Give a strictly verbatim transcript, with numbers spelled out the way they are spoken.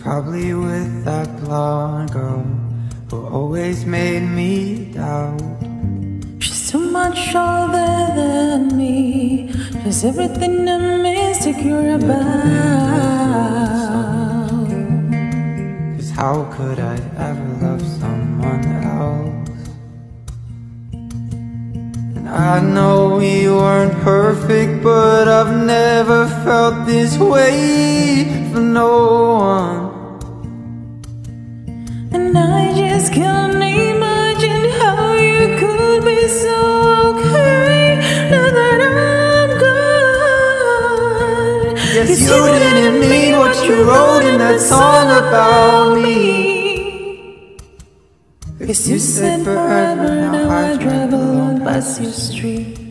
probably with that blonde girl who always made me doubt. She's too much older than me. She's everything I'm insecure about. Cause how could I ever love someone else? And I know we weren't perfect, but I've never felt this way for no one. And I just can't imagine how you could be so okay now that I'm gone. Yes, you didn't mean what you wrote in that song about me. Cause you said forever, now I drive along past your street.